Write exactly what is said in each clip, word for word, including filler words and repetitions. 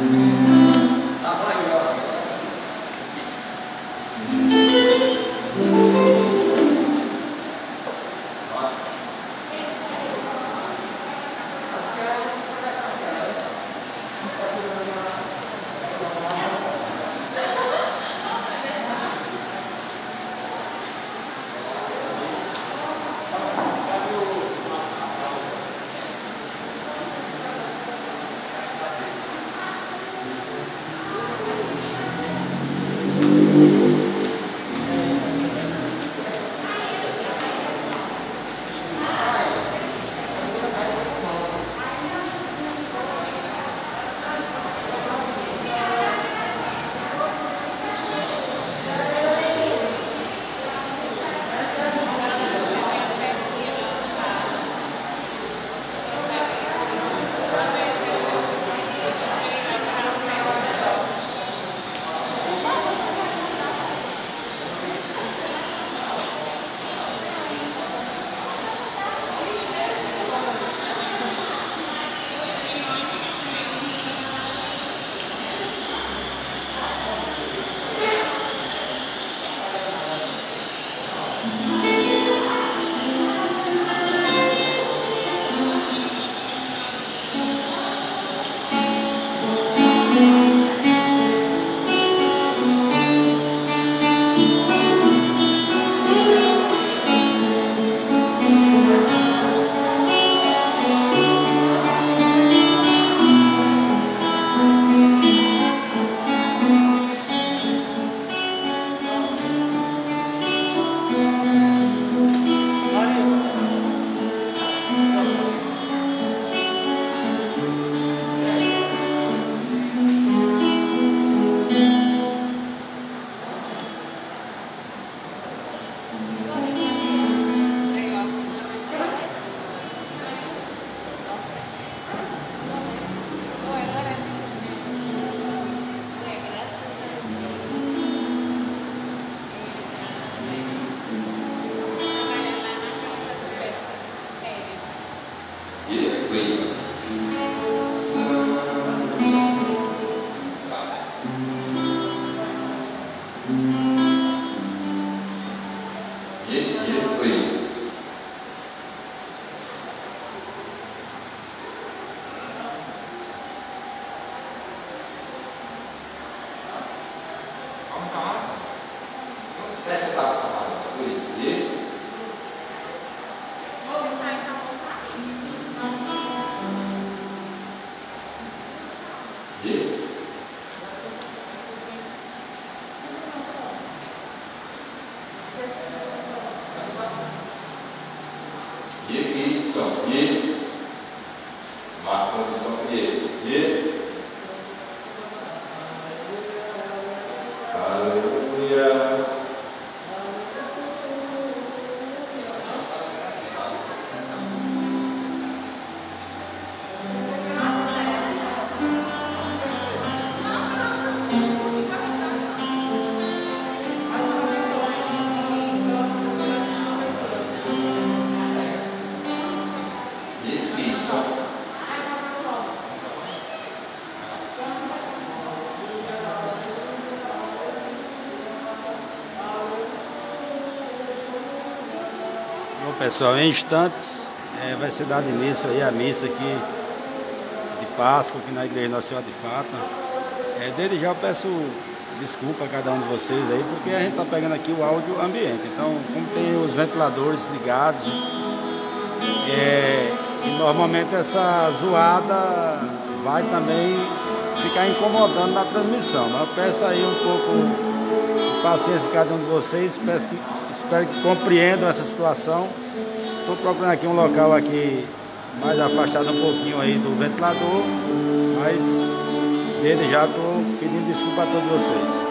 Bom, pessoal, em instantes é, vai ser dado início aí a missa aqui de Páscoa, aqui na Igreja Nossa Senhora de Fátima. É, desde já eu peço desculpa a cada um de vocês aí, porque a gente está pegando aqui o áudio ambiente. Então, como tem os ventiladores ligados, é, e normalmente essa zoada vai também ficar incomodando na transmissão. Mas eu peço aí um pouco de paciência de cada um de vocês, peço que, espero que compreendam essa situação. Estou procurando aqui um local aqui mais afastado um pouquinho aí do ventilador, mas desde já estou pedindo desculpa a todos vocês.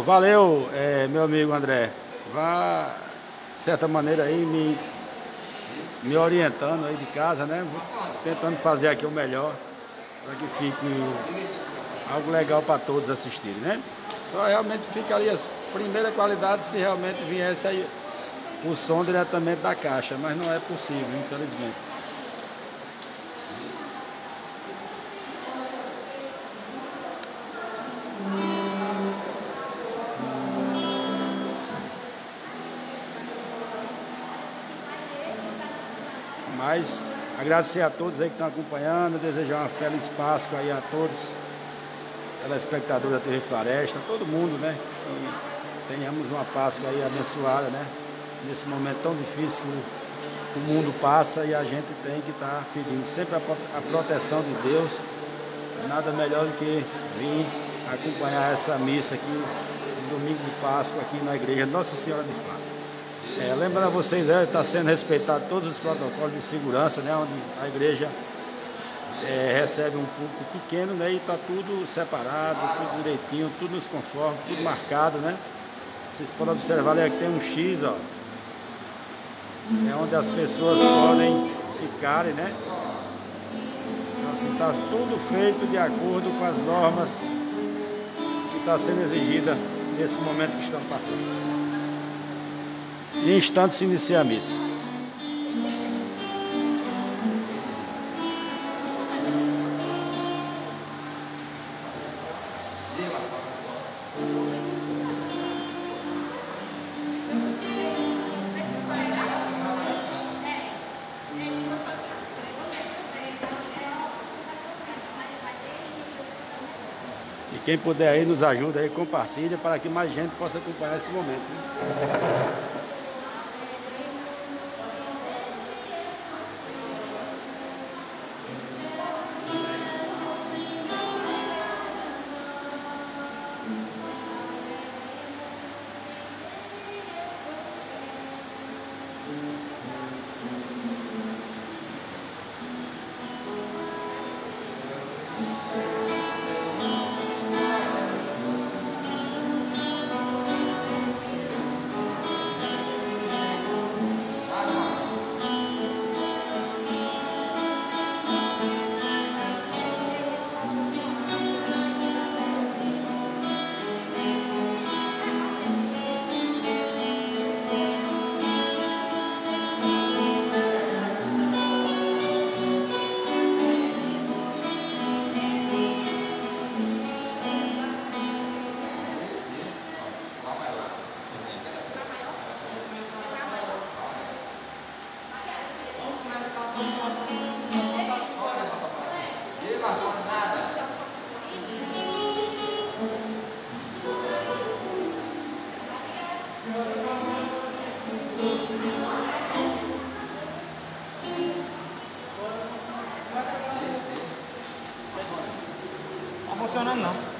Oh, valeu, é, meu amigo André. Vá, de certa maneira, aí me, me orientando aí de casa, né? Tentando fazer aqui o melhor para que fique algo legal para todos assistirem, né? Só realmente ficaria as primeiras qualidades se realmente viesse aí o som diretamente da caixa, mas não é possível, infelizmente. Mas agradecer a todos aí que estão acompanhando, desejar uma feliz Páscoa aí a todos, telespectadores da T V Floresta, todo mundo, né? Que tenhamos uma Páscoa aí abençoada, né? Nesse momento tão difícil que o mundo passa e a gente tem que estar pedindo sempre a proteção de Deus. Nada melhor do que vir acompanhar essa missa aqui, no domingo de Páscoa, aqui na igreja Nossa Senhora de Fátima. É, lembrando a vocês, está é, tá sendo respeitado todos os protocolos de segurança, né, onde a igreja é, recebe um público pequeno, né, e está tudo separado, tudo direitinho, tudo nos conforme, tudo marcado, né? Vocês podem observar ali que tem um X, ó, é onde as pessoas podem ficarem, né? Então, assim, está tudo feito de acordo com as normas que está sendo exigida nesse momento que estamos passando. Em instantes se inicia a missa. E quem puder aí nos ajuda aí, compartilha para que mais gente possa acompanhar esse momento, né? Não tá funcionando não.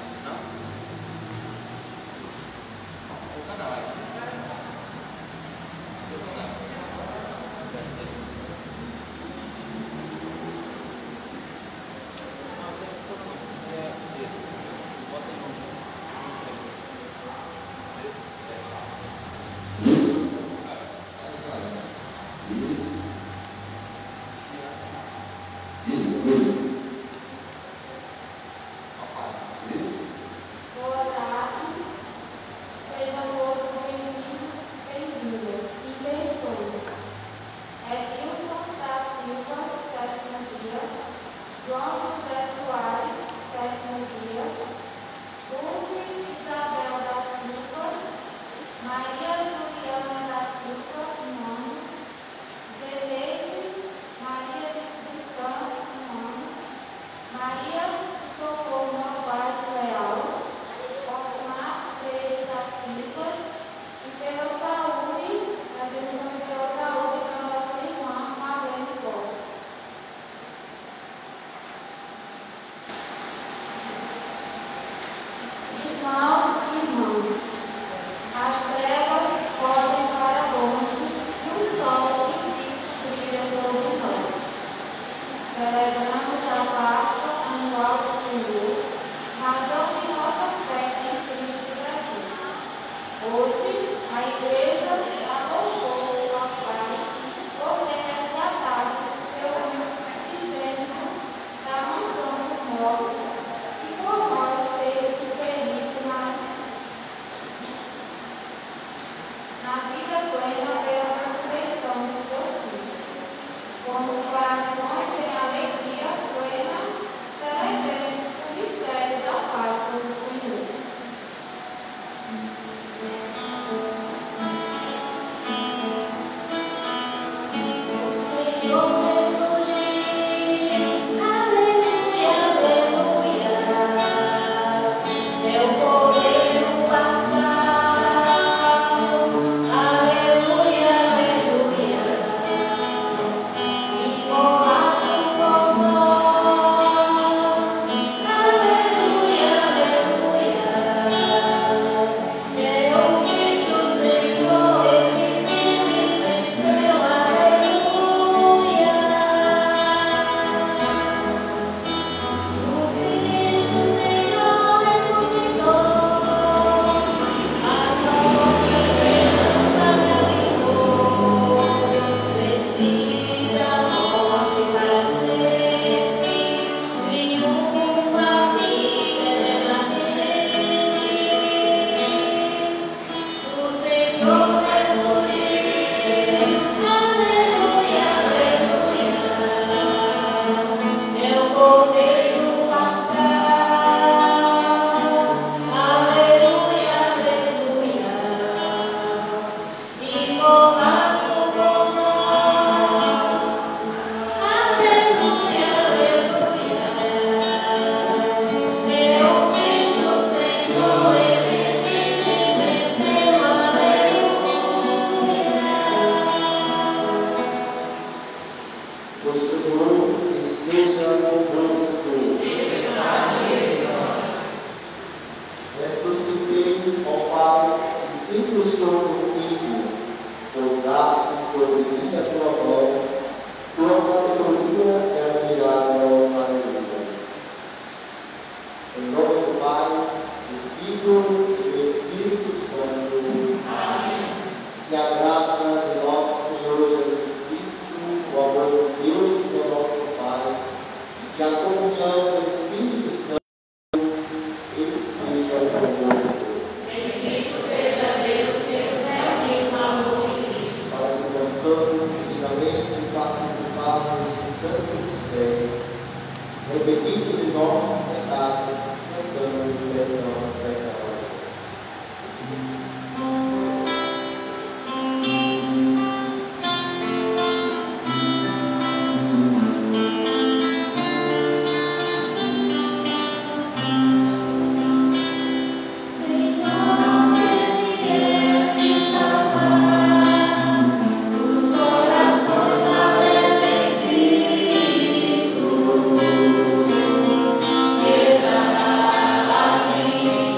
Thank you.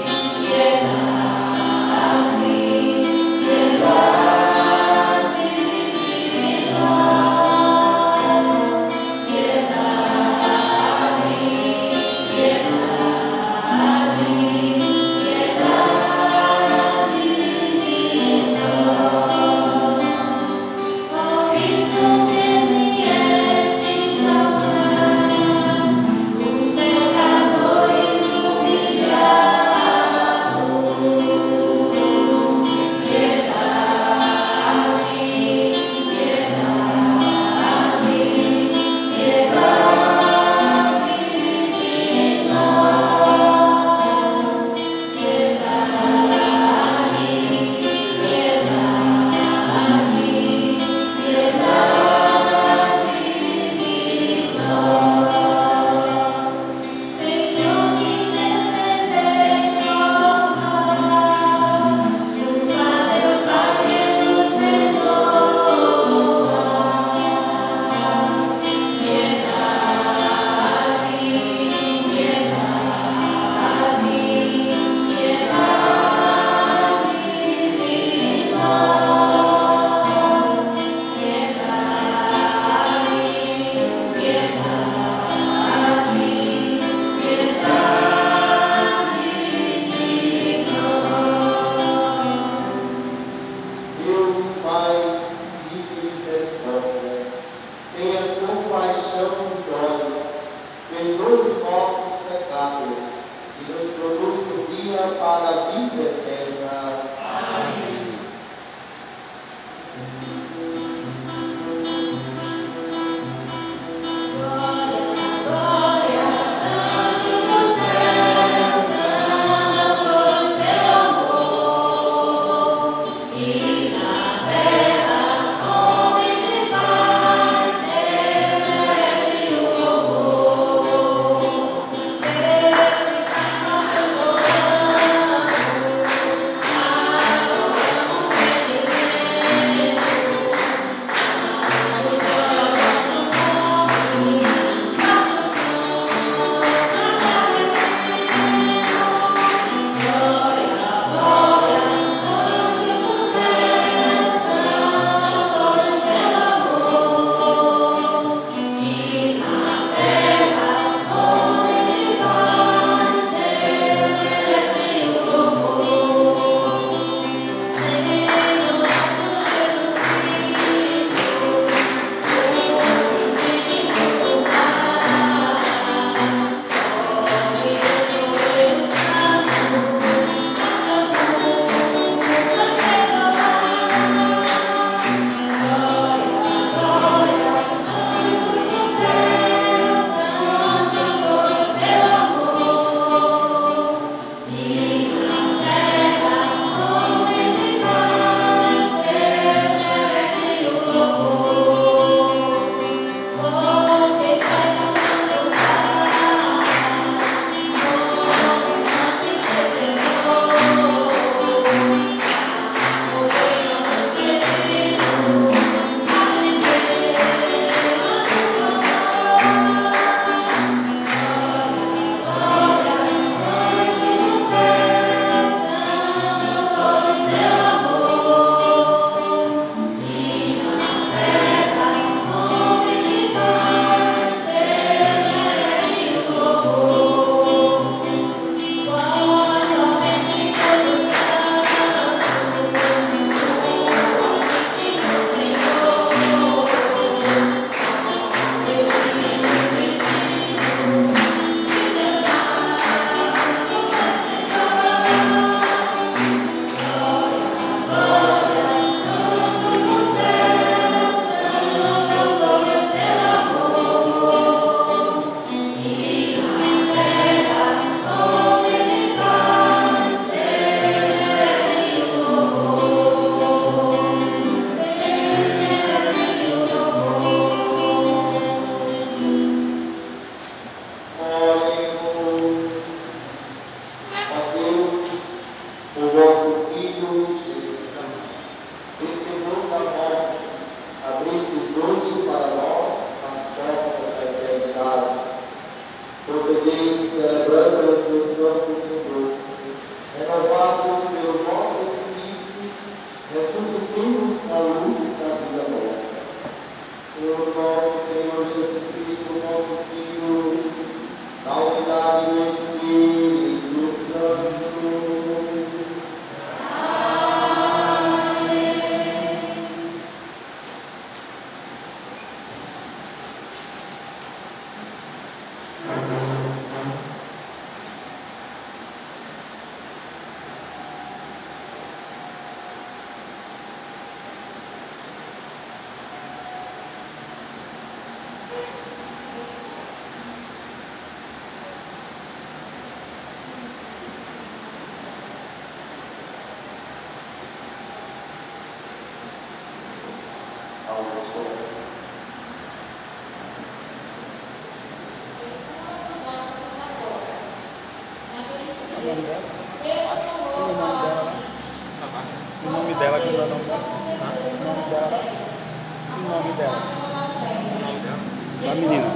O nome dela, que não é o nome dela. O nome dela. O nome dela. O nome dela? Da menina.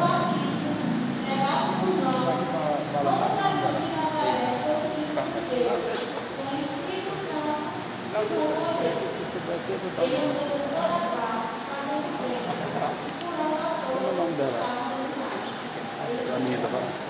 Fala lá. Se soubesse, eu botar o nome. Como é o nome dela? A menina tá falando.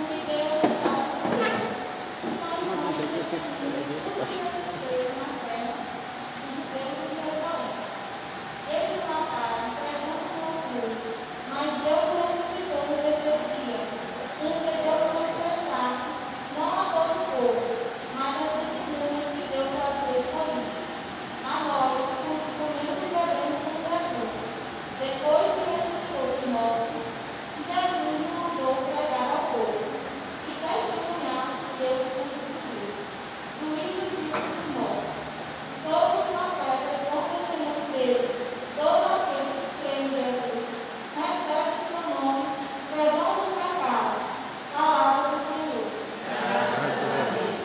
Mas Deus necessitou no terceiro dia. Concedeu que não prestasse, não a todo o povo, mas as testemunhas que Deus havia escolhido. A nós, comemos e bebemos com gratuito. Depois que ressuscitou dos mortos, Jesus nos mandou pregar ao povo e testemunhar que Deus constituiu. Juízo digno dos mortos. Todos os profetas dão testemunho dele. Todo aquele que crê em Jesus recebe em seu nome perdão dos pecados. Palavra do Senhor. Graças a Deus.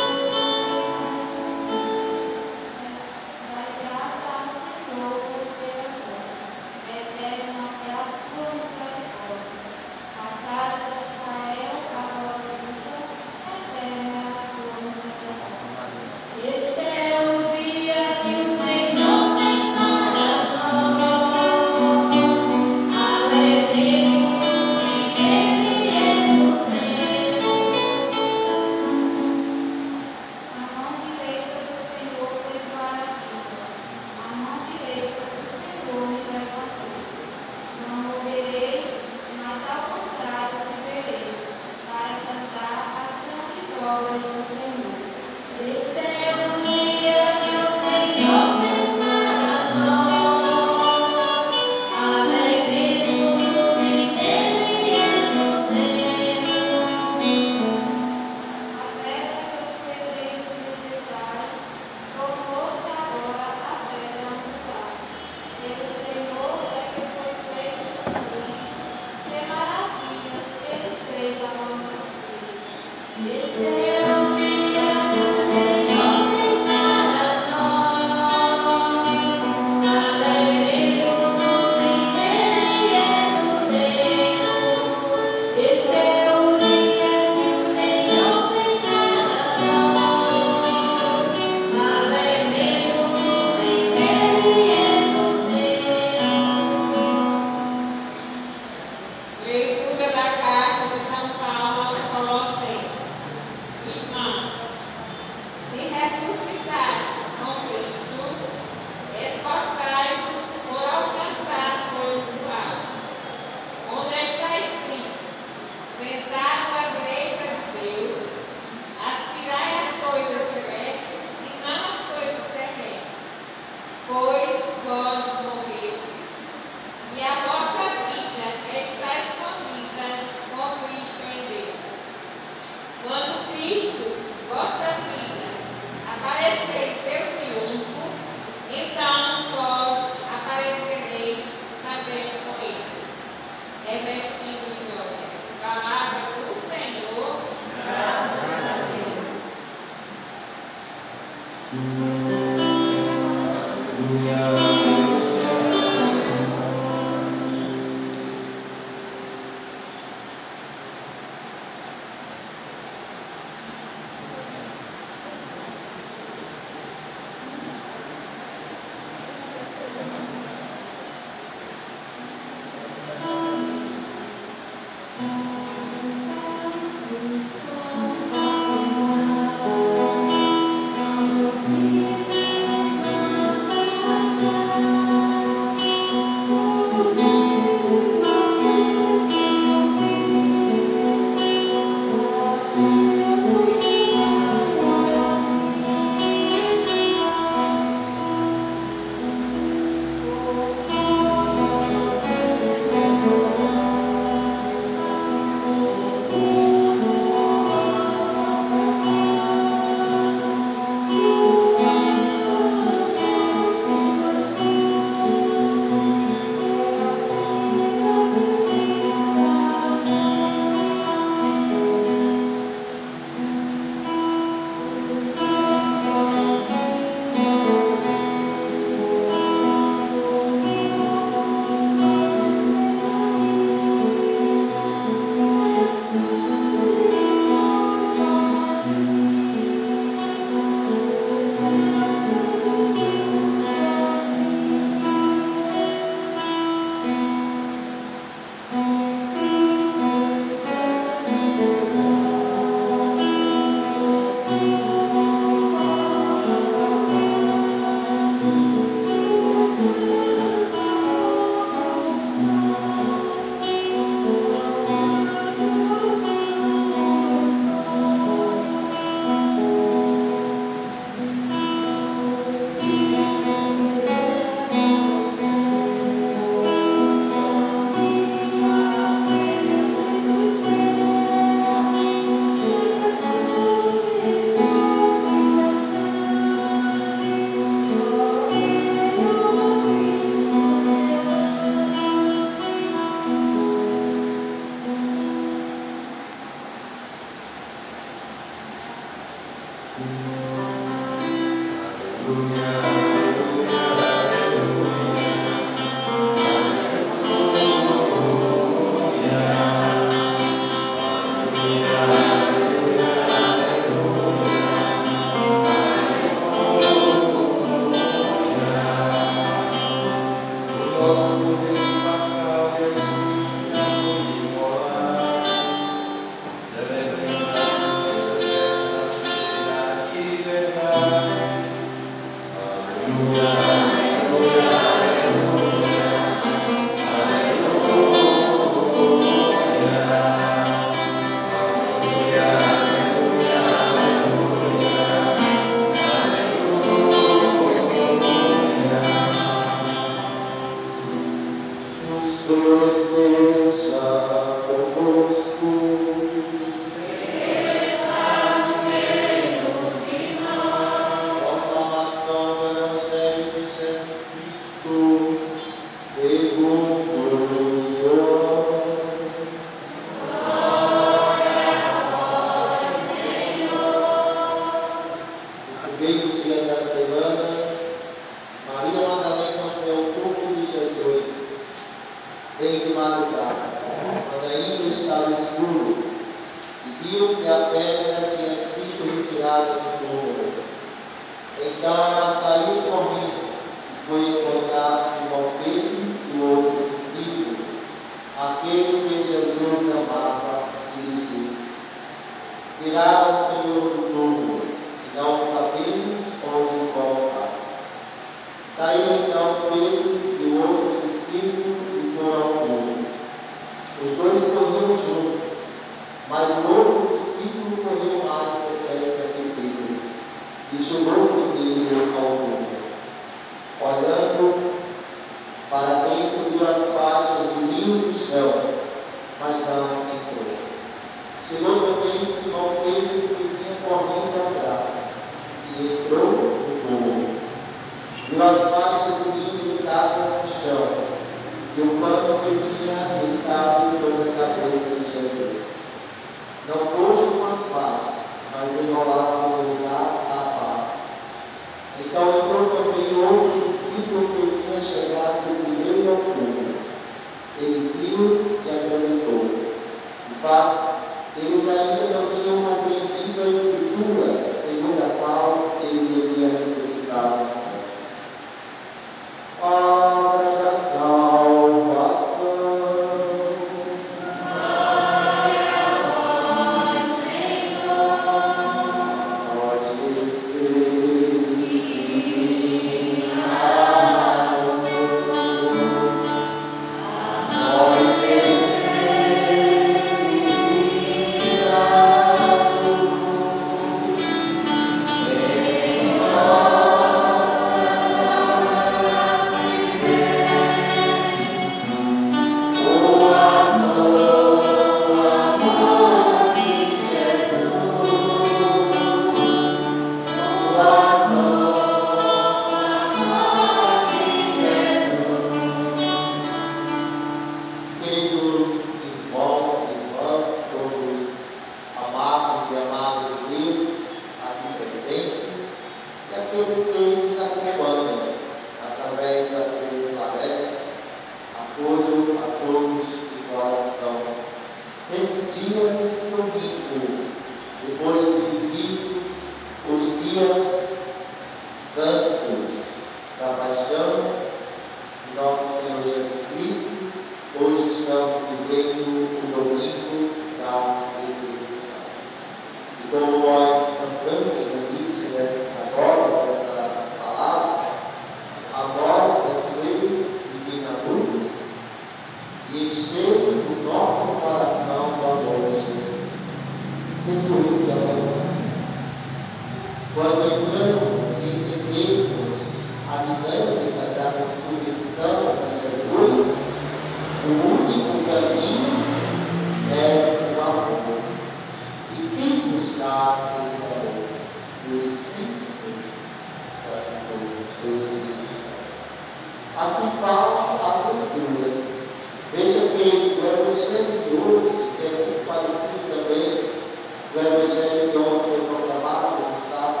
O Evangelho que ontem foi proclamado no sábado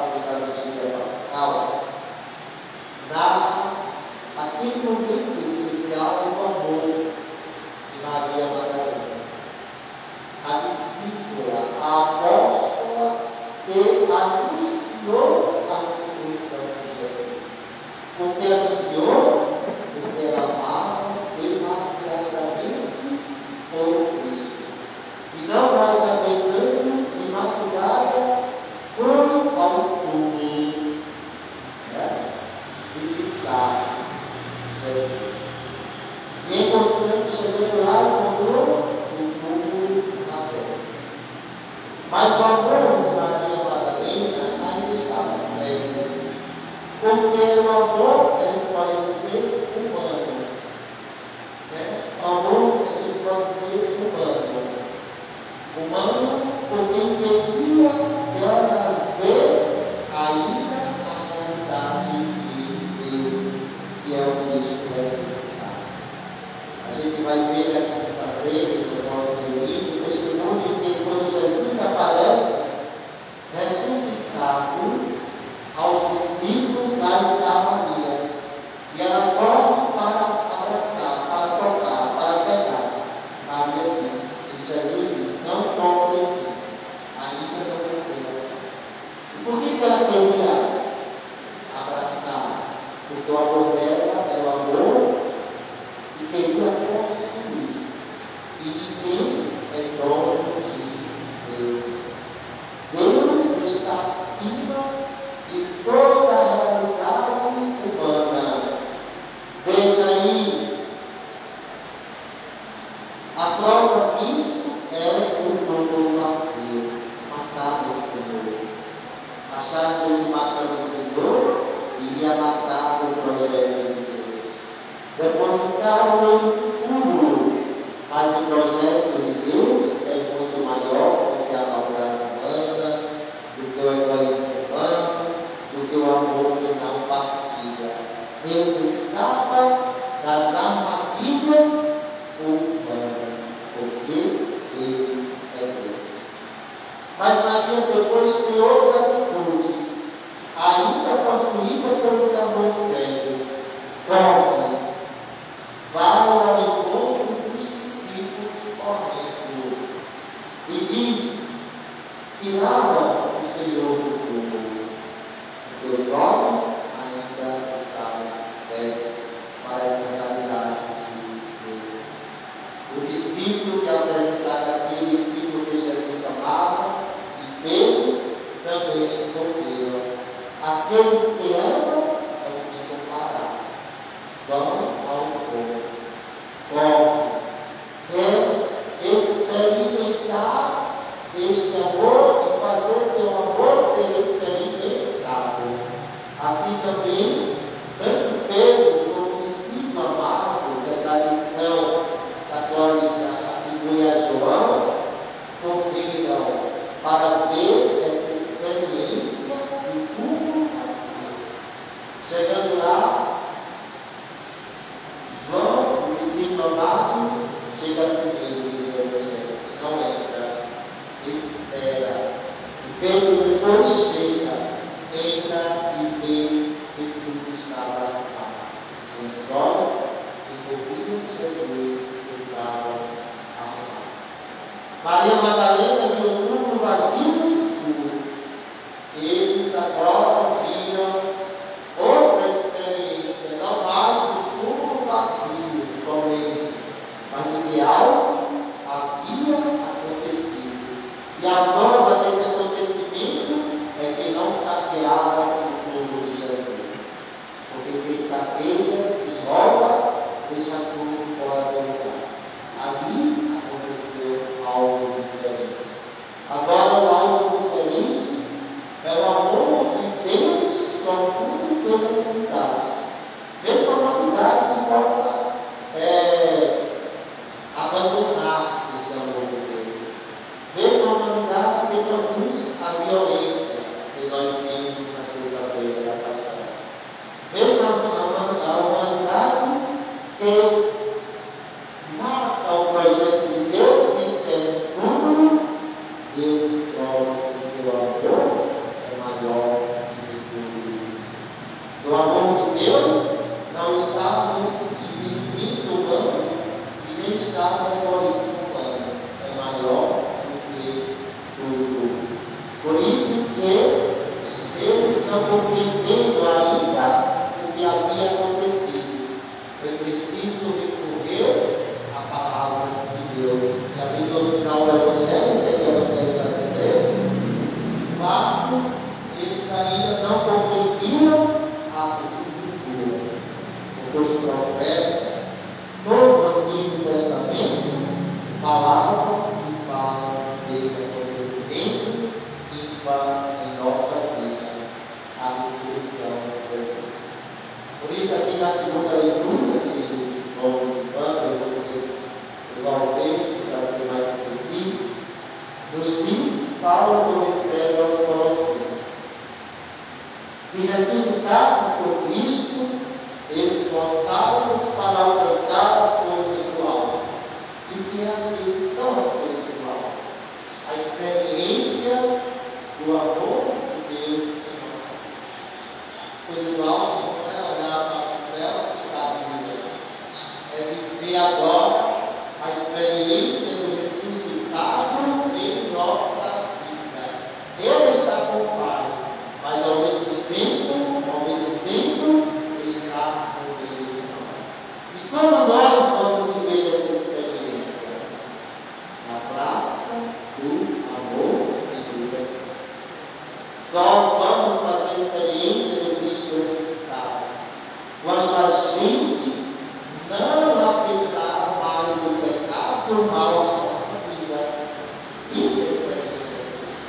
porque anunciou a ressurreição de Jesus. Porque anunciou, porque era amado, demasiadamente por Cristo. E não mais aguentando de madrugada, foi ao túmulo, né? Visitar Jesus. E encontrando, chegando lá, encontrou o túmulo aberto. Mas o amor de Maria Madalena ainda estava cego, porque o amor ele pode ser humano, né? O amor ele pode ser humano, humano porque entendia para ver ainda a realidade de Deus, que é o Cristo ressuscitado. A gente vai ver aqui para frente no nosso livro, testemunho que quando Jesus aparece ressuscitado, aos discípulos lá está Maria, e ela corre para abraçar, para tocar, para pegar. Maria disse, e Jesus disse, não toque em mim, ainda não morreu. E por que ela queria abraçar? Porque o amor dela é o amor que queria possuir, e ninguém é dono de Deus. Deus está acima de toda a realidade humana. Veja aí, a prova disso é o túmulo vazio, matar o Senhor. Achar que ele matando o Senhor iria matar o projeto de Deus. Depositaram em um túmulo, mas o projeto de Deus é muito maior do que a maldade humana, do que o egoísmo humano, do que o amor que não partilha. Deus escapa das armadilhas humanas, porque Ele é Deus. Mas Maria depois tem outra atitude, ainda possuída por esse amor cego. Corre, vai ao encontro dos discípulos correndo e diz: tiraram o Senhor do túmulo, porque os olhos ainda estavam cegos para essa realidade de Deus. O discípulo que apresentava aqui, o discípulo que Jesus amava, e Pedro também morreram. Aqueles que amam não ficam parados, vão ao encontro, correm, querem experimentar este amor e fazer seu amor ser experimentado. Assim também, tanto Pedro como o discípulo amado, que a tradição católica atribui a João, correram para ver essa experiência do túmulo vazio. Chegando lá, João, o discípulo amado, chega primeiro, diz o Evangelho, não entra, espera. E Pedro depois chega, entra e vê que tudo estava arrumado. Os lençóis envolvidos de Jesus estavam arrumados. Maria Madalena viu o túmulo vazio e escuro. Eles agora viram outra experiência, não mais o túmulo vazio somente, mas o que algo havia acontecido. E a prova desse acontecimento é que não saquearam o túmulo de Jesus. Porque quem saqueia e rouba, deixa tudo fora do lugar. Ali aconteceu algo diferente. Agora, o algo diferente é o amor de Deus profundo pela humanidade. Mesmo a humanidade que possa é, abandonar esse amor de Deus. Mesmo a humanidade que produz a violência que nós vimos na sexta-feira da passada. Mesmo a humanidade que mata o projeto de Deus e quer tudo, Deus prova que seu amor é maior do que tudo isso. O amor de Deus não está no inimigo humano e nem está no egoísmo humano. É maior do que tudo. Por isso que compreendendo ainda o que havia acontecido. Foi preciso recorrer à palavra de Deus. E ali no final do Evangelho, entendeu o que ele vai dizer? Quarto, eles ainda não compreendiam as Escrituras. Porque os profetas, todo o Antigo Testamento, falavam e falam deste acontecimento ímpar em nossa vida, a ressurreição de Jesus. Por isso, aqui na segunda leitura, queridos, vamos eu vou levar o texto para ser mais preciso. Nos diz Paulo, como escreve aos Colossenses: se ressuscitastes com Cristo, esforçai-vos para alcançar as coisas do alto. E o que é, são as coisas do alto? A experiência do amor de Deus em nossa vida. Coisa do alto não é olhar para os céus que está a vida, é viver agora a experiência do ressuscitado em nossa vida. Ele está com o Pai, mas ao mesmo tempo, ao mesmo tempo, está com Deus de nós. E como nós vamos viver essa experiência? Na prática do amor e do perdão. Só vamos fazer experiência do Cristo ressuscitado quando a gente não aceitar mais o pecado mal na nossa vida. Isso é experiência.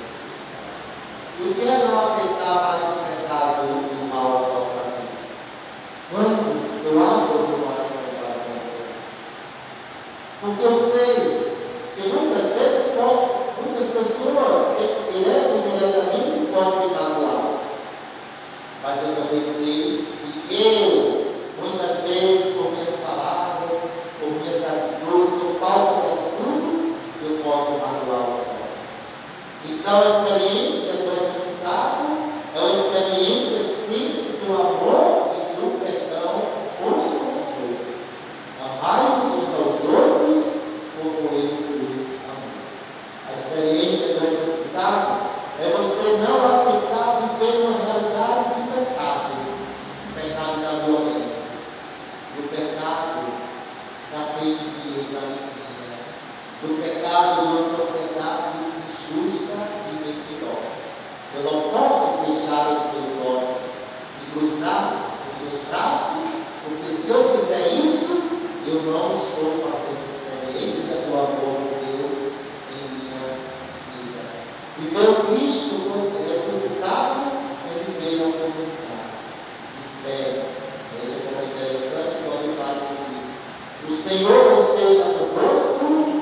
E o que é não aceitar mais o pecado e o mal na nossa vida? Quando eu abro o coração para Deus. Porque eu sei que muitas vezes, muitas pessoas, direto e indiretamente, podem me magoar. Mas eu também sei que eu, muitas vezes, por minhas palavras, por minhas atitudes, ou falta de atitudes, eu posso magoar o próximo. Então, a experiência do ressuscitado é uma experiência, sim, do amor e do perdão uns com os outros. Amai-vos uns aos outros como eu vos amo. A experiência do ressuscitado é você não aceitar viver uma realidade de pecado. O pecado da violência, do pecado da fake news, da mentira, do pecado de uma sociedade injusta e mentirosa. Eu não posso fechar os meus olhos e cruzar os meus braços, porque se eu fizer isso, eu não estou fazendo experiência do amor de Deus em minha vida. Viver o Cristo ressuscitado é viver na comunidade de fé. Veja como é interessante quando ele fala aqui: o Senhor esteja conosco.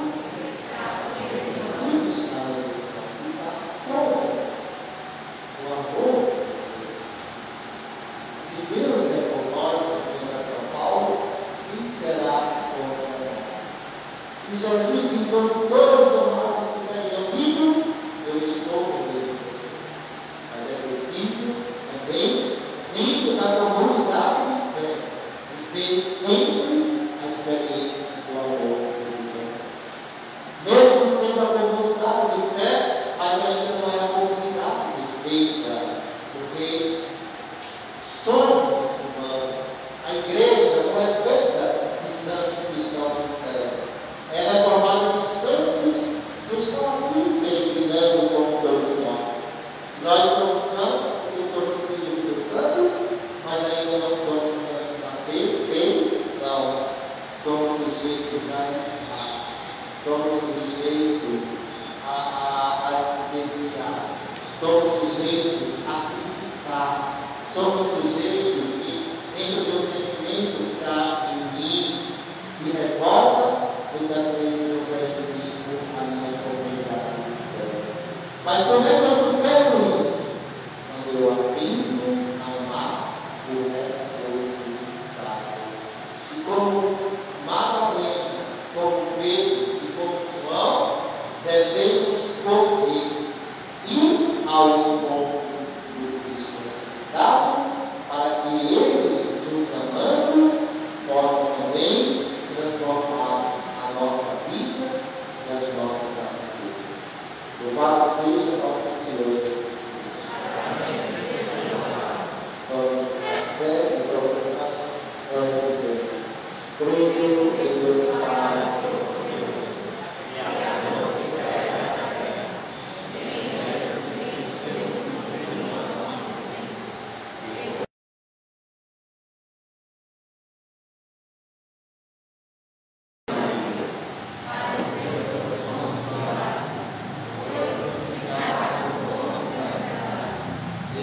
Ele está conosco. O amor de Deus. Se Deus é por nós, como São Paulo, quem será contra nós? Se Jesus diz: onde todos os mais estiverem unidos, eu estou com Deus. Mas é preciso também, dentro da comunidade de fé, viver sempre a experiência do amor de Deus. Mesmo sendo a comunidade de fé, mas ainda não é a comunidade perfeita, porque somos humanos. A igreja não é feita de santos que estão no céu. Ela é formada de santos que estão aqui peregrinando como todos nós. Nós somos santos porque somos filhos dos santos, mas ainda não somos santos na perfeição. Somos sujeitos a errar, somos sujeitos a, a, a se desviar, somos sujeitos a criticar, somos sujeitos que, dentro do sentimento que está em mim, de revolta, muitas vezes eu prejudico a minha comunidade. Mas como é que eu supero isso? Quando eu aprendo a amar o ressuscitado. E como Madalena, como Pedro e como João, devemos correr, ir ao encontro do Cristo ressuscitado, para que Ele, nos amando, possa também transformar a nossa vida e as nossas atitudes. Louvado seja nosso Senhor.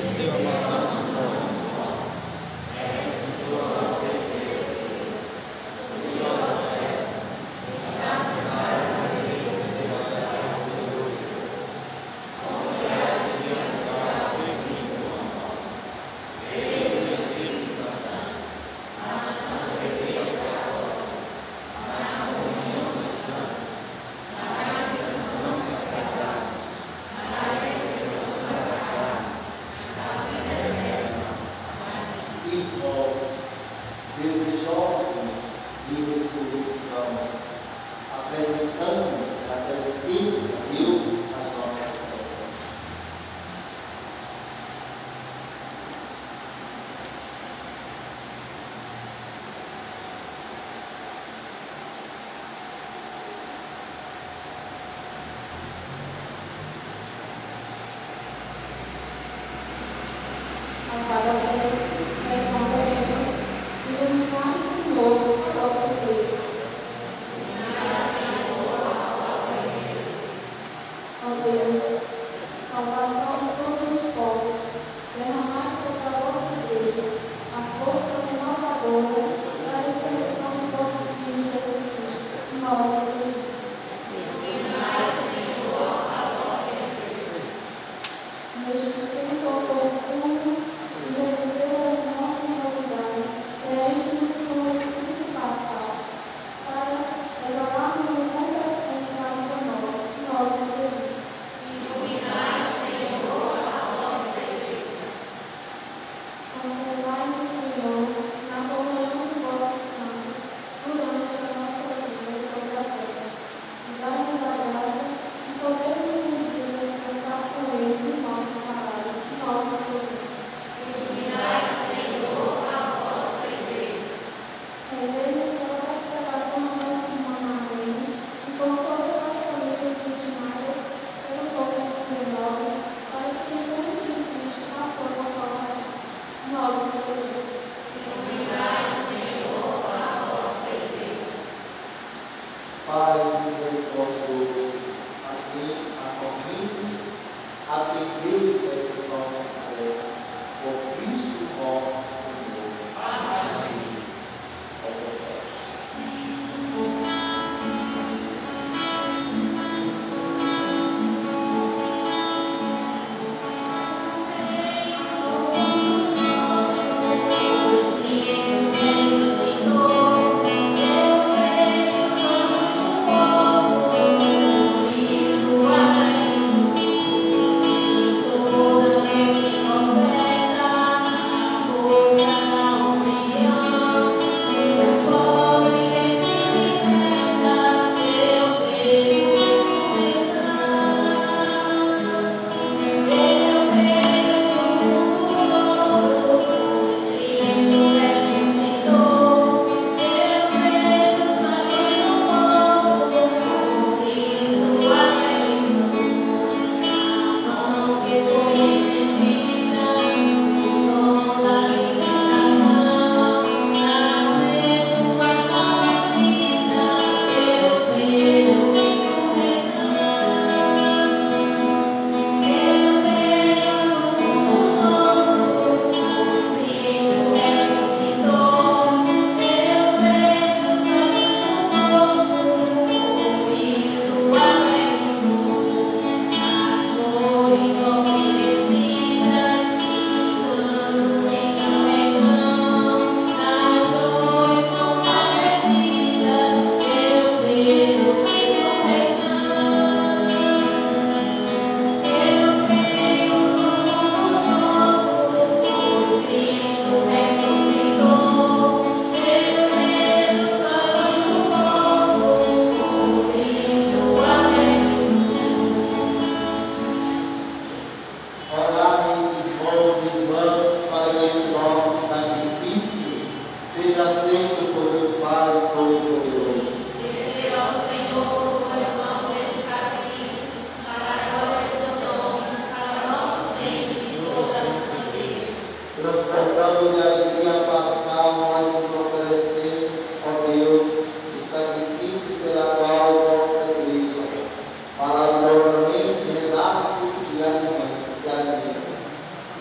Por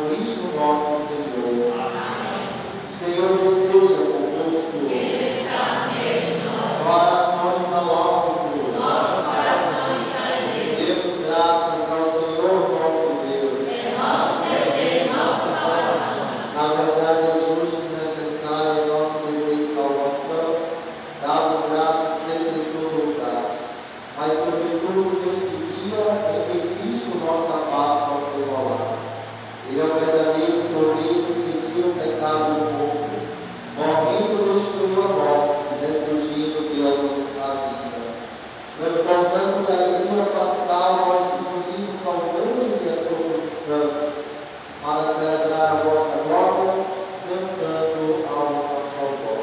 Cristo nosso Senhor. O Senhor esteja convosco. Orações ao alto. Demos graças ao Senhor nosso Deus. Na verdade é justo e necessário nosso dever e salvação. Damos graças sempre em todo lugar. Mas sobretudo neste dia em que Cristo nossa Páscoa foi rolada. Ele é o verdadeiro cordeiro que tira o pecado do mundo. Morrendo destruiu a morte, ressurgindo deu-nos a vida. Transportando da alegria pascal, nós nos unimos aos anjos e a todos os santos, para celebrar a vossa glória, cantando a uma só voz.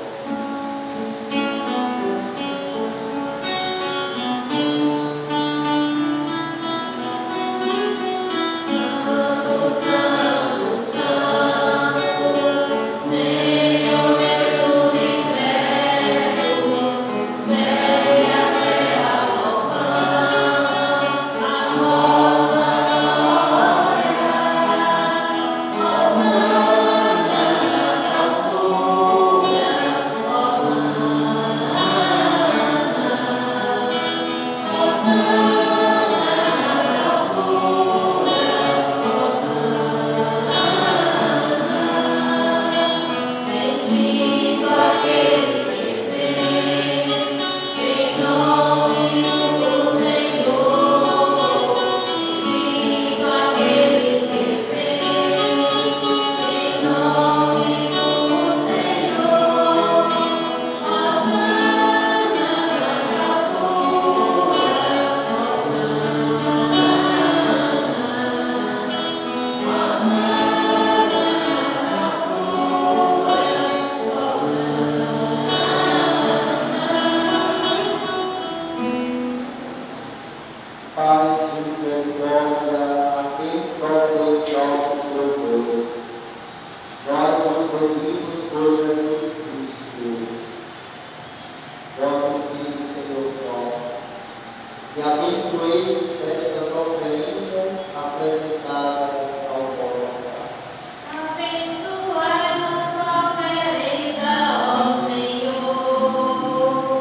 Pai de misericórdia, a quem sofrem nossos louvores, nós os pedimos por Jesus Cristo, vosso Filho e Senhor nosso, e abençoeis estas oferendas apresentadas ao vosso altar. Abençoai nossa oferenda, ó Senhor.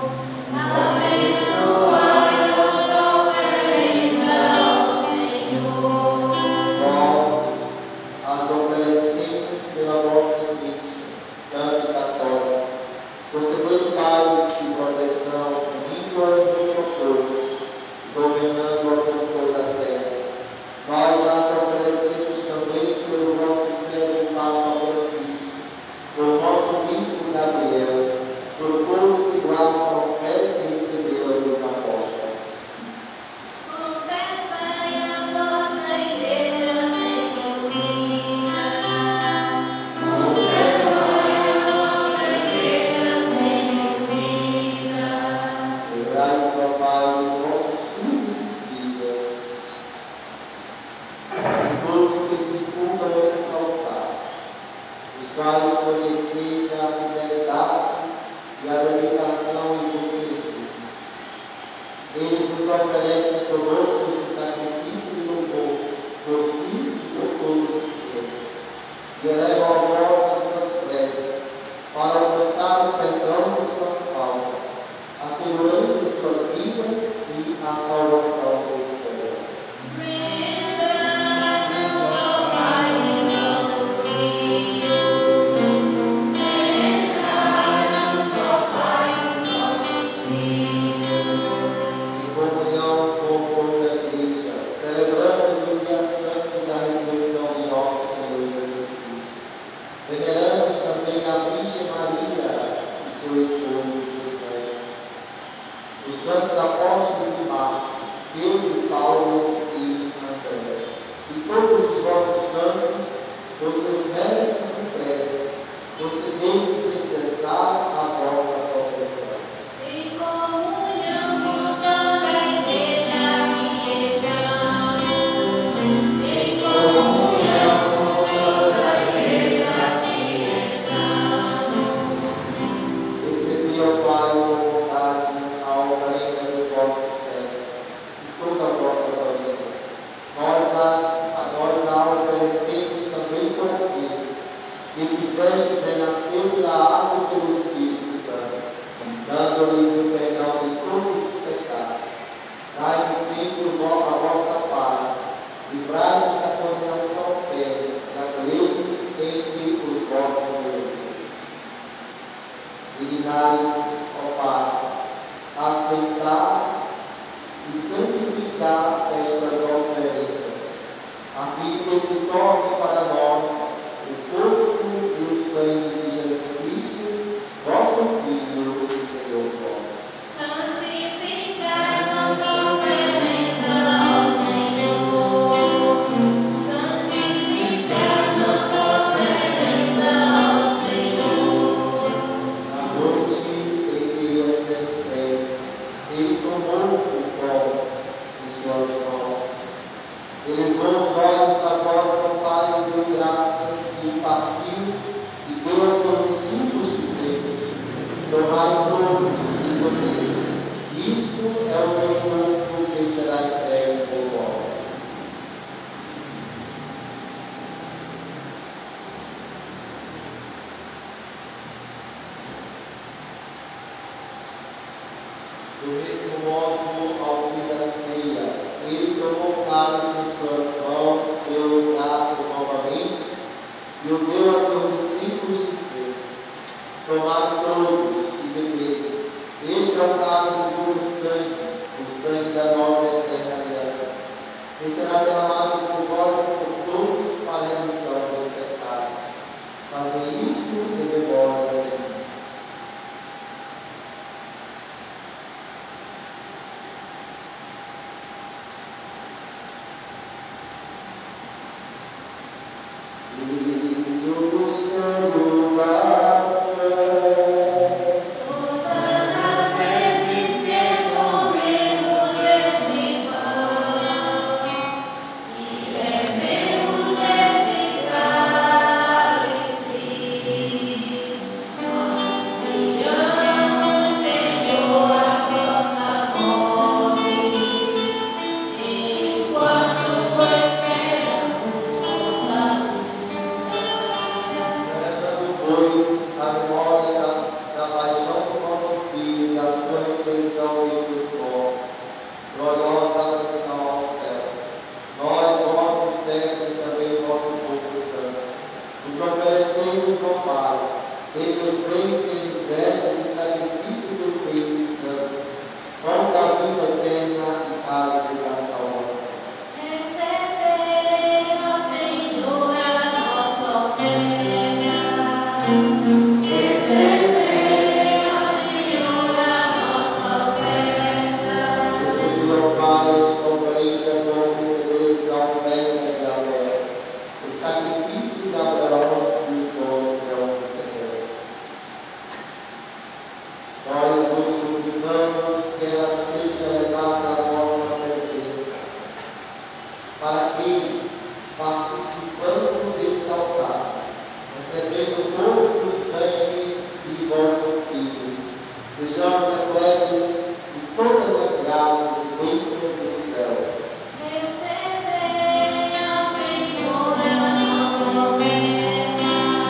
Abençoai nossa oferenda, ó Senhor. Nós as oferecemos pela vossa Igreja Santa e Católica, concedendo paz e proteção, língua do socorro, governando a por toda a terra. Nós as oferecemos também pelo nosso servo Papa Francisco, por nosso bispo Gabriel, por todos que guardam a fé que receberam dos apóstolos. Conservai a vossa igreja sem ruína. Conservai a vossa igreja sem ruína. Lembrai-nos, ó Pai, dos vossos filhos e filhas, e todos que se curvam neste altar, os quais conheceis a fidelidade e a dedicação em vos servir. Eles nos oferecem conosco esse sacrifício de louvor por si e por todos os seus, e elevam a vós as suas preces, para alcançar o perdão de suas faltas, a segurança de suas vidas e a salvação que esperam. Lembrai-nos, ó Pai de nossos filhos. Lembrai-nos, ó Pai dos nossos filhos. Em comunhão com o povo da Igreja, celebramos o dia santo da ressurreição de nosso Senhor Jesus Cristo. e fizestes renascer da água pelo Espírito Santo, dando-lhes o perdão de todos os pecados. Dai-nos sempre a vossa paz, livrai-nos da condenação eterna e acolhei-nos entre os vossos eleitos. Dignai-nos, ó Pai, aceitar e santificar estas oferendas, a fim que se torne para nós o corpo e o sangue de Jesus Cristo, vosso Filho e Senhor nosso. Santificai nossa oferenda ao Senhor. Santificai nossa oferenda ao Senhor. Na noite em que ia ser entregue, ele tomou o pão em suas mãos. Ele levou os olhos da voz do Pai, deu graças e partiu e deu aos seus discípulos dizendo: tomai todos e comei. Isto é o meu corpo que será entregue por vós. Do mesmo modo, ao fim da ceia, ele tomou o cálice em suas mãos, deu graças novamente e o deu a seus discípulos dizendo: tomai todos e bebei. Este é o cálice do meu sangue, o sangue da nova e eterna aliança, que será derramado por vós e por todos para a remissão dos pecados. Fazem isto em memória de mim. Todas as vezes que comemos este pão e bebemos este cálice, anunciamos, Senhor, a vossa morte, enquanto esperamos vossa Pois a memória da, da paixão do nosso Filho e da sua ressurreição entre os mortos, gloriosa ascensão ao céu, nós, vossos servos e também vosso povo santo, nos oferecemos, ó Pai, entre os bens que nos deste de sacrifício perfeito e santo, pão da vida eterna e cálice da salvação. Recebei, ó Senhor, a nossa oferta. Recebei, ó Senhor, a nossa oferta. Recebi, ó Pai, esta oferenda como recebeste a oferta de Abel, o sacrifício de Abraão e o vosso Melquisedeque. Nós vos suplicamos que ela seja levada à vossa presença, para que, participando deste altar, recebendo o corpo e o sangue de vosso Filho, sejamos repletos de todas as graças e bênçãos do céu. Recebei, ó Senhor, a nossa oferta.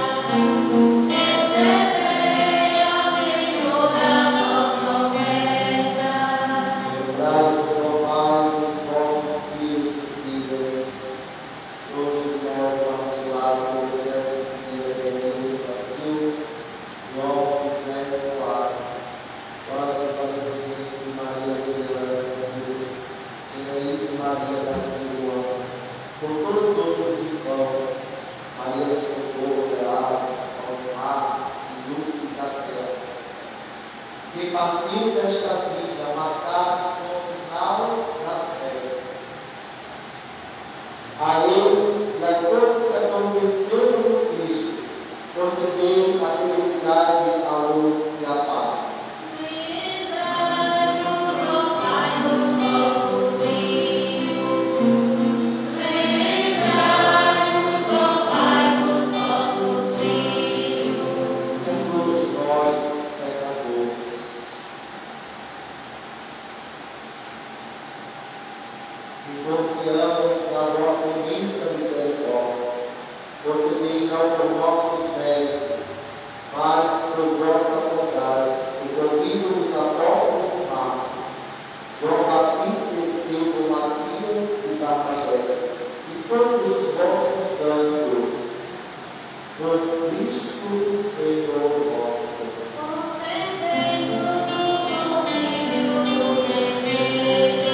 Recebei, ó Senhor, a nossa oferta. Lembrai-vos, ó Pai, dos vossos filhos e filhas, todos nós partilhados pelo céu e eterno Brasil, novos netos, Pai, para o falecimento de Maria Helena da Silva, Inês Maria da Silva, por todos os outros irmãos, Maria do Socorro, Leal, Osmar e Lúcio Isabel, que partiu desta vida marcados com o sinal da fé. A eles e a todos que adormeceram no Cristo, concedei a felicidade, a luz e a paz. Lembrai-vos, ó Pai, dos nossos filhos. Lembrai-vos, ó Pai, dos nossos filhos. Com todos nós, pecadores. e não por nossos méritos, mas por vossa bondade, e ouvindo-nos apóstolos e mártires, João Batista, Estevão, Matias e Barnabé, e todos os vossos santos, por Cristo Senhor nosso. Concedei-nos o convívio do dever.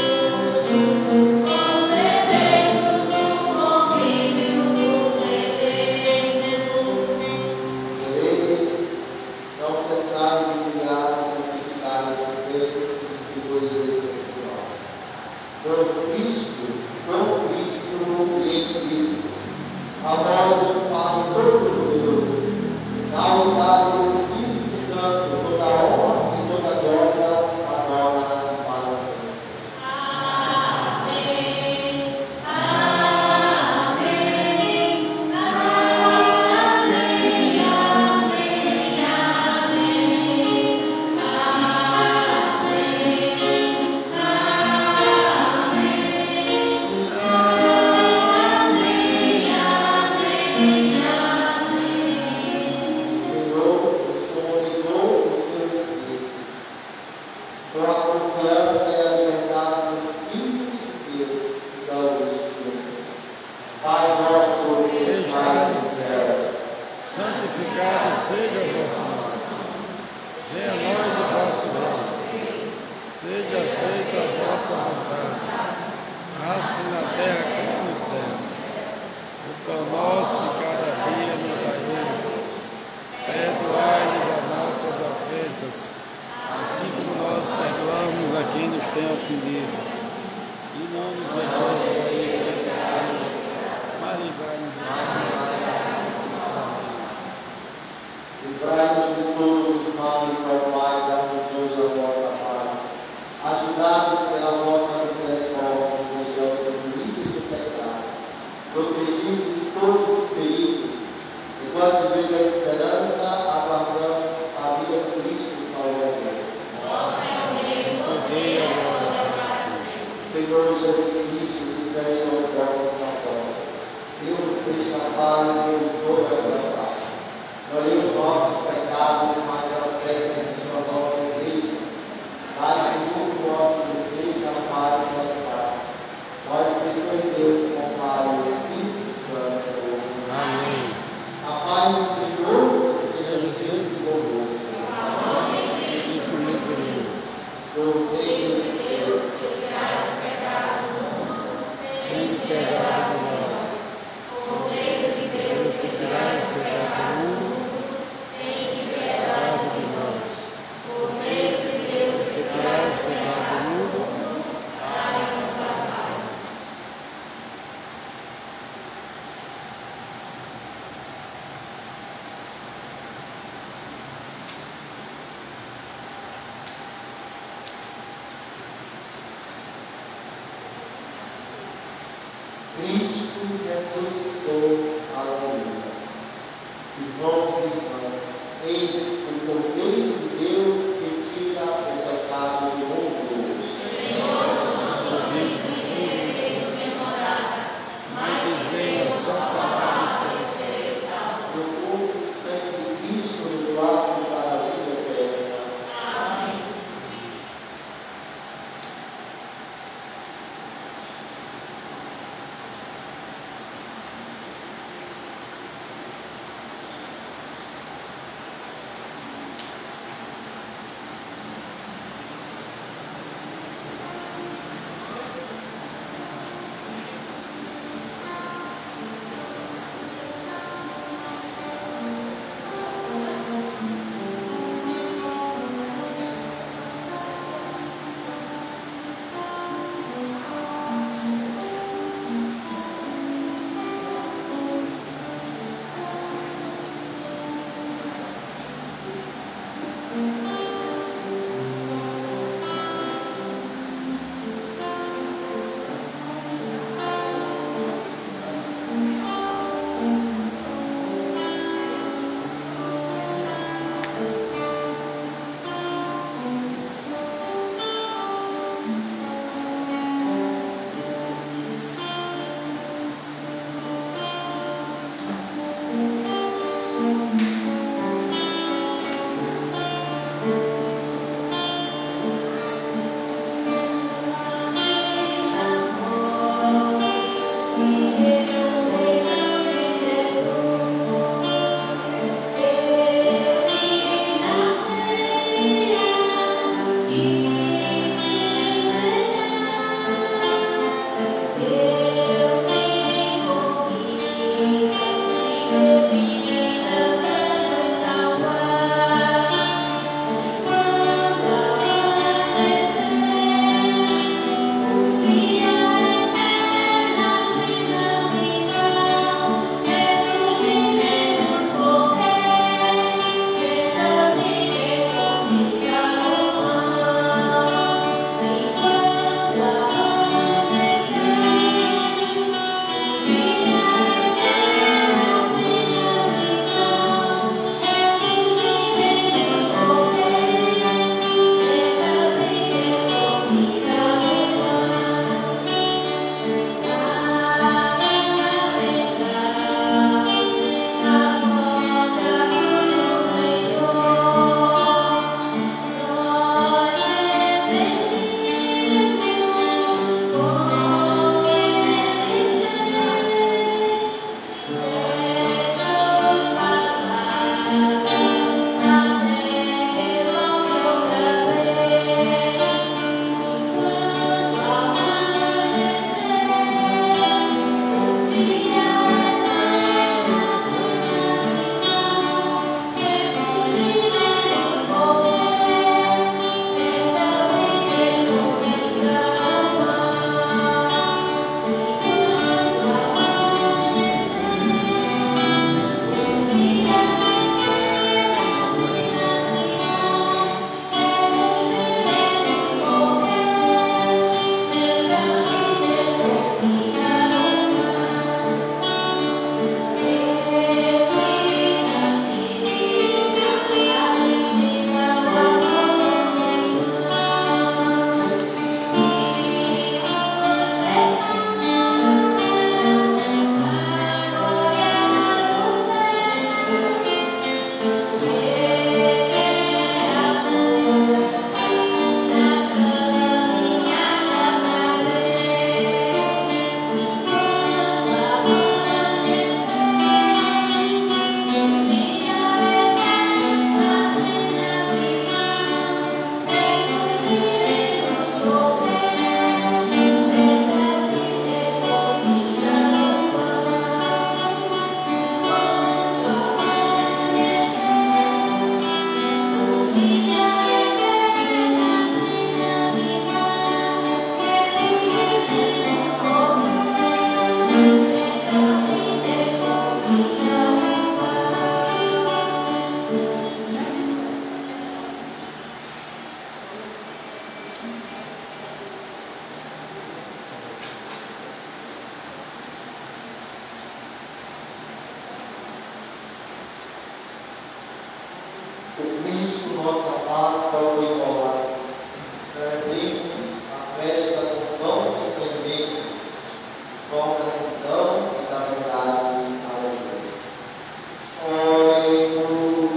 Concedei-nos o convívio dos eleitos. Quereis não cessar de criar e santificar as igrejas e distribuir entre nós. Por Cristo, com Cristo e em Cristo, a nós Deus Pai Todo-Poderoso, na unidade do Espírito Santo, toda honra e toda glória, agora e para sempre. Amém. Amém. Amém. Amém. O Senhor nos comunicou o seu Espírito, com a confiança e a liberdade do Espírito de Deus que dá o Espírito. Pai nosso que estás no céu, Santificado seja o vosso nome. Venha a nós o vosso reino. Seja feita a vossa vontade, assim na terra como no céu. O pão nosso de cada dia nos dai hoje. Perdoai-nos as nossas ofensas, assim como nós perdoamos a quem nos tem ofendido. E não nos deixeis cair em tentação, mas livrai-nos do mal. livrai-nos de todos os males, ó Pai, dá-nos hoje a vossa paz. Ajudados pela vossa misericórdia, sejamos livres do pecado, protegidos de todos os perigos, enquanto vive a esperança, aguardamos a vida de Cristo Salvador. Senhor Jesus Cristo, despede aos vossos apóstolos. Deus deixa a paz e nos doa a paz. Olhei os nossos pecados, mas a fé termina a nossa igreja. Dai, Senhor, o nosso desejo, a paz e a paz. Nós cristãos em Deus, com o Pai e o Espírito Santo. Amém. A paz do Senhor esteja sempre conosco. Isso mesmo. Cordeiro de Deus, Tem pecado de nós. Deus que tirais o pecado do mundo, tem pecado de nós. Deus que tirais o pecado do mundo, dai-nos a paz. Cristo ressuscitou, aleluia. Irmãos e irmãs, eis o Cordeiro de Deus que tira o pecado do mundo. Mas venha só palavra sem cessar. O corpo e sangue de Cristo nos guarde para a vida eterna. nossa Páscoa foi embora. Celebremos a festa com pão sem fermento, com gratidão e da verdade. Oremos.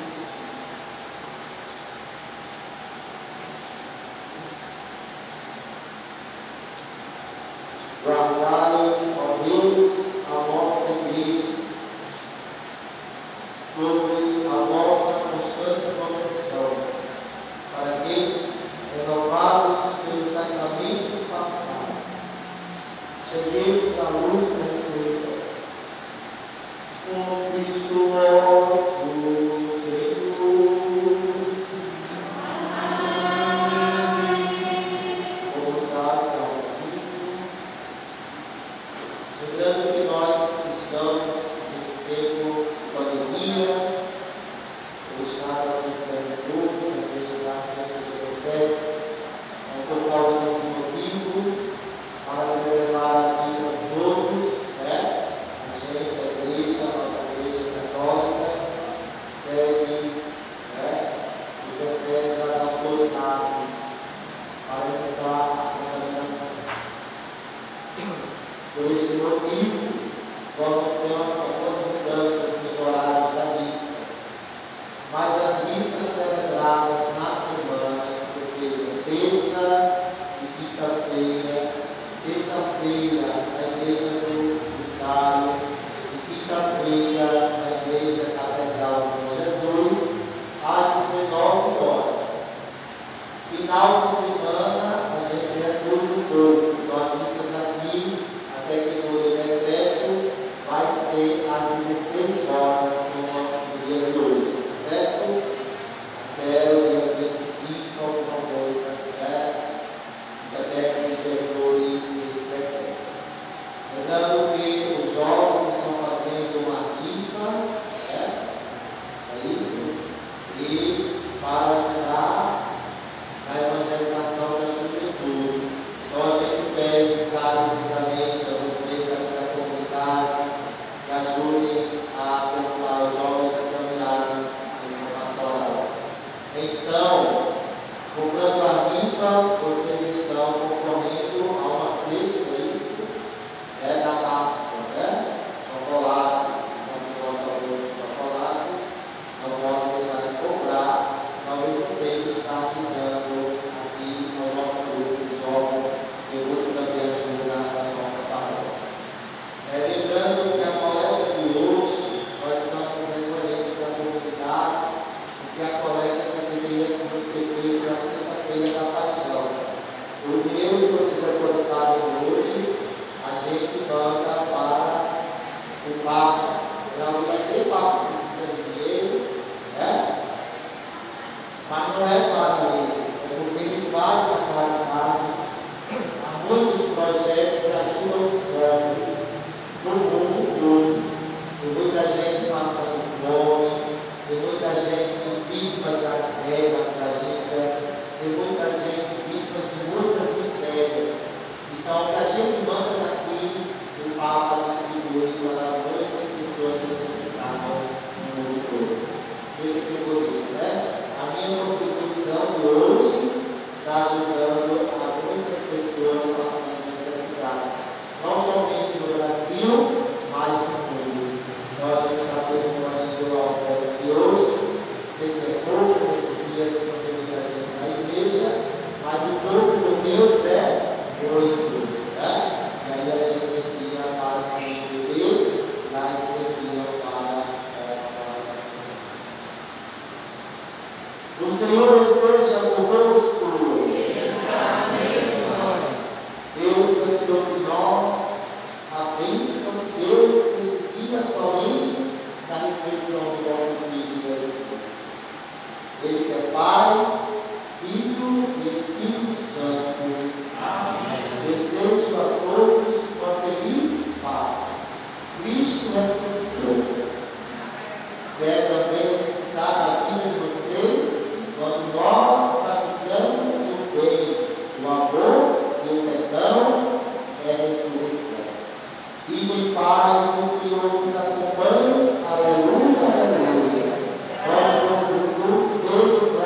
Guardai, ó Deus, a nossa igreja, sobre a vossa constante proteção, para que, renovados pelos sacramentos pascais, cheguemos à luz da ressurreição. Com Cristo nosso Senhor. Obrigado ao Cristo. Lembrando que nós estamos nesse tempo de pandemia, hoje nada muito tudo, a gente está tendo seu profeta, por causa desse motivo, para preservar a vida de todos, né? A gente, a igreja, a nossa igreja católica, segue, né, os decretos das autoridades para evitar a contaminação. Por este motivo, vamos ter algumas mudanças nos horários da missa. Mas as missas celebradas na semana, ou seja, terça e quinta-feira, terça-feira a Igreja do Rosário e quinta-feira a Igreja Catedral de Jesus, às dezenove horas. Final de semana, a gente reduz o grupo. Então, as missas aqui, até que o decreto, vai ser às dezesseis horas, como no dia de hoje, certo? Até o dia vinte e cinco, alguma coisa, né? Até que perdoe esse decreto. Lembrando que os jovens estão fazendo uma rifa, né? É isso? E para ajudar na evangelização da juventude. Então a gente pede encarecidamente a vocês aqui da comunidade que ajudem a perdoar os jovens a caminharem nessa pastoral. Então, comprando a rifa, vocês estão concorrendo a uma cesta, isso, é da Páscoa, né? Chocolate, quem gosta muito de chocolate, não pode deixar de comprar. Talvez o Pedro está ajudando aqui no nosso grupo de jovens, que o grupo também ajuda na nossa paróquia. É, lembrando que a coleta de hoje, nós estamos recolhendo para a comunidade, porque a coleta deveria nos ter feito na sexta-feira da paixão. O dinheiro que vocês depositaram hoje, a gente manda para o Papa. Não vai ter Papa que precisa de dinheiro, né? Mas não é para ele, é porque ele faz a caridade. Há muitos projetos que ajudam os pobres no mundo todo. Tem muita gente passando fome, tem muita gente vítimas das guerras ainda, tem muita gente vítimas de muitas misérias. Então, o que a gente manda daqui, o Papa distribui para muitas pessoas necessitadas no mundo todo. Veja que bonito, né? A minha contribuição de hoje está ajudando a muitas pessoas passando necessidade. Não somente no Brasil, mas no mundo. Então a gente está comemorando a oferta de hoje. Sei que é pouco nesses dias que não tem muita gente na igreja, mas o corpo de Deus é muito, né? E aí a gente envia para se inscrever, lá eles enviam para a O Senhor esteja conosco. Deus sobre nós a bênção de Deus neste dia solene da ressurreição do nosso Filho Jesus Cristo. Ele que é Pai, Filho e Espírito Santo. Amém. Desejo a todos uma feliz Páscoa. Cristo ressuscitou. Quer também ressuscitar a vida de vocês quando nós praticamos o bem, o amor e o perdão é a ressurreição. E em paz o Senhor nos acompanhe. Aleluia, aleluia. Vamos ao grupo Deus.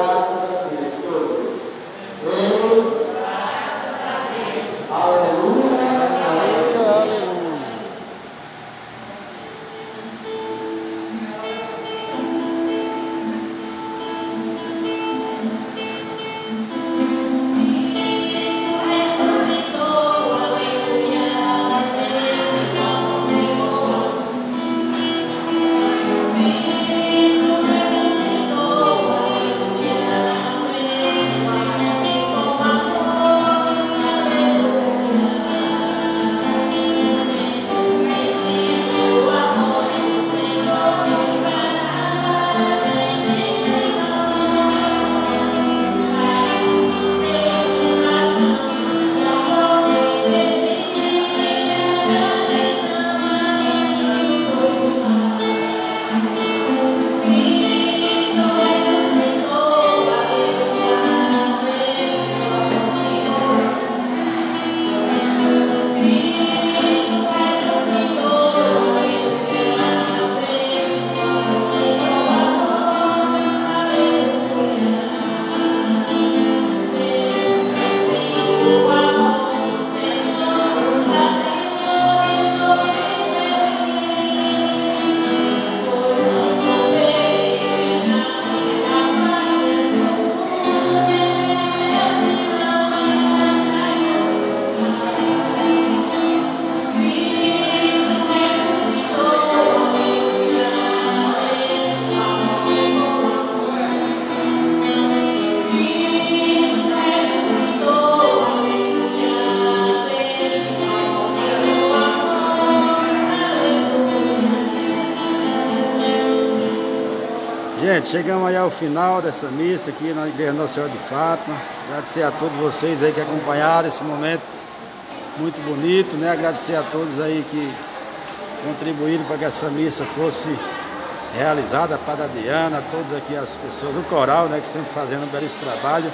Gente, chegamos aí ao final dessa missa aqui na Igreja Nossa Senhora de Fátima. Agradecer a todos vocês aí que acompanharam esse momento muito bonito, né? Agradecer a todos aí que contribuíram para que essa missa fosse realizada, a Padre Adriana, a todos aqui as pessoas do coral, né? Que sempre fazendo um belíssimo trabalho.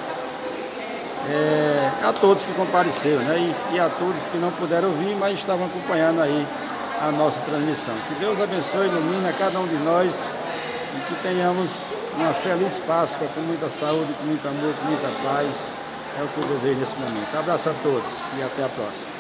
É, a todos que compareceram, né? E, e a todos que não puderam vir, mas estavam acompanhando aí a nossa transmissão. Que Deus abençoe e ilumine a cada um de nós e que tenhamos uma feliz Páscoa com muita saúde, com muito amor, com muita paz. É o que eu desejo nesse momento. Abraço a todos e até a próxima.